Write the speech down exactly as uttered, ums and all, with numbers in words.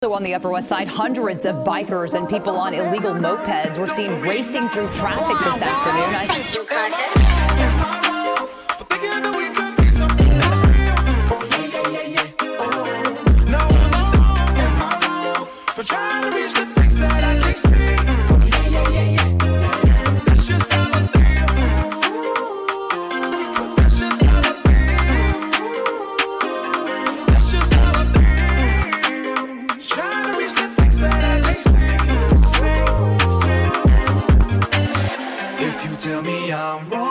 So on the Upper West Side, hundreds of bikers and people on illegal mopeds were seen racing through traffic this afternoon. I Thank you, Carter. If you tell me I'm wrong,